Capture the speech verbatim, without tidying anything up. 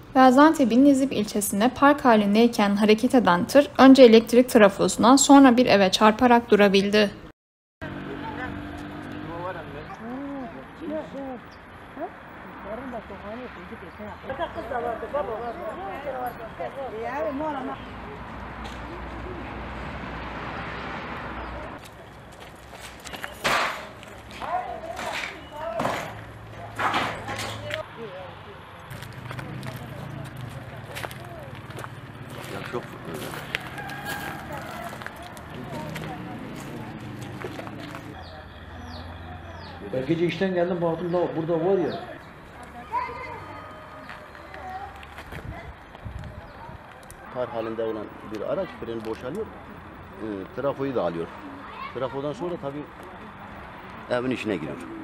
Gaziantep'in Nizip ilçesinde park halindeyken hareket eden tır önce elektrik trafosuna sonra bir eve çarparak durabildi. Ya çok Ben gece işten geldim baktım da burada var ya. par halinde olan bir araç freni boşalıyor. E, trafoyu da alıyor. Trafodan sonra tabii evin içine giriyor.